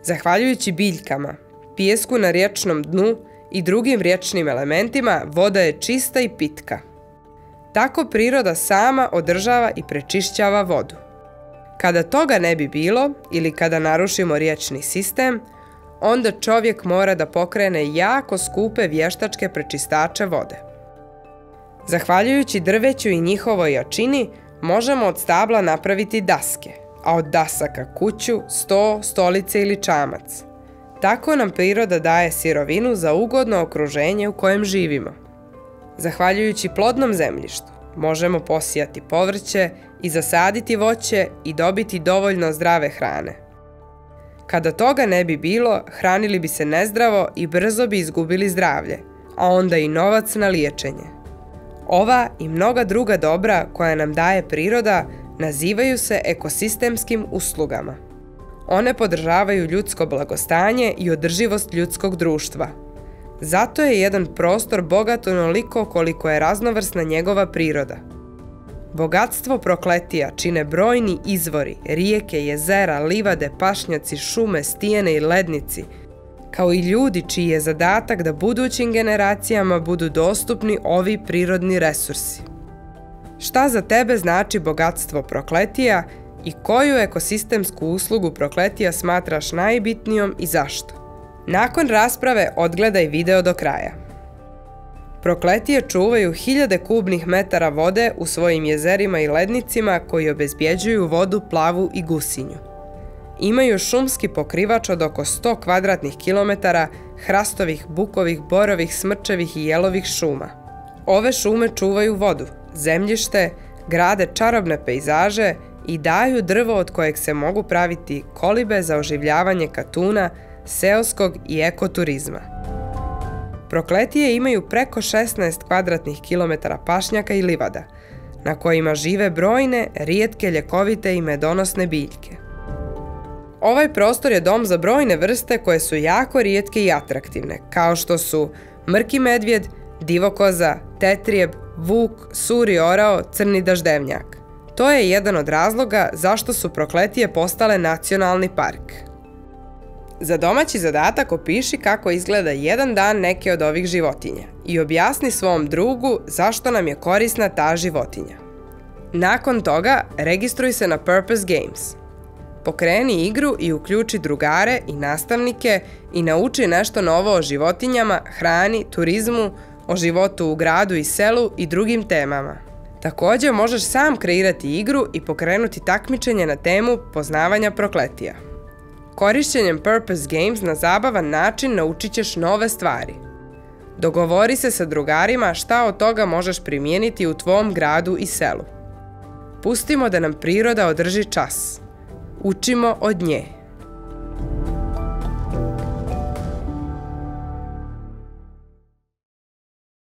Zahvaljujući biljkama, pijesku na riječnom dnu i drugim riječnim elementima, voda je čista i pitka. Tako priroda sama održava i prečišćava vodu. Kada toga ne bi bilo ili kada narušimo riječni sistem, onda čovjek mora da pokrene jako skupe vještačke prečistače vode. Zahvaljujući drveću i njihovoj jačini, možemo od stabla napraviti daske, a od dasaka kuću, sto, stolice ili čamac. Tako nam priroda daje sirovinu za ugodno okruženje u kojem živimo. Zahvaljujući plodnom zemljištu, možemo posijati povrće i zasaditi voće i dobiti dovoljno zdrave hrane. Kada toga ne bi bilo, hranili bi se nezdravo i brzo bi izgubili zdravlje, a onda i novac na liječenje. Ova i mnoga druga dobra koja nam daje priroda nazivaju se ekosistemskim uslugama. One podržavaju ljudsko blagostanje i održivost ljudskog društva. Zato je jedan prostor bogat onoliko koliko je raznovrsna njegova priroda. Bogatstvo Prokletija čine brojni izvori, rijeke, jezera, livade, pašnjaci, šume, stijene i lednici, kao i ljudi čiji je zadatak da budućim generacijama budu dostupni ovi prirodni resursi. Šta za tebe znači bogatstvo Prokletija i koju ekosistemsku uslugu Prokletija smatraš najbitnijom i zašto? Nakon rasprave odgledaj video do kraja. Prokletije čuvaju hiljade kubnih metara vode u svojim jezerima i lednicima koji obezbjeđuju vodu plavu i gusinju. Imaju šumski pokrivač od oko 100 kvadratnih kilometara hrastovih, bukovih, borovih, smrčevih i jelovih šuma. Ove šume čuvaju vodu, zemljište, grade čarobne pejzaže i daju drvo od kojeg se mogu praviti kolibe za oživljavanje katuna, seoskog i ekoturizma. Prokletije imaju preko 16 kvadratnih kilometara pašnjaka i livada, na kojima žive brojne, rijetke, ljekovite i medonosne biljke. Ovaj prostor je dom za brojne vrste koje su jako rijetke i atraktivne, kao što su mrki medvjed, divokoza, tetrijeb, vuk, suri orao, crni daždevnjak. To je jedan od razloga zašto su Prokletije postale nacionalni park. Za domaći zadatak opiši kako izgleda jedan dan neke od ovih životinja i objasni svom drugu zašto nam je korisna ta životinja. Nakon toga registruj se na Purpose Games. Pokreni igru i uključi drugare i nastavnike i nauči nešto novo o životinjama, hrani, turizmu, o životu u gradu i selu i drugim temama. Također možeš sam kreirati igru i pokrenuti takmičenje na temu poznavanja Prokletija. Korišćenjem Purpose Games na zabavan način naučit ćeš nove stvari. Dogovori se sa drugarima šta od toga možeš primijeniti u tvom gradu i selu. Pustimo da nam priroda održi čas. Učimo od nje.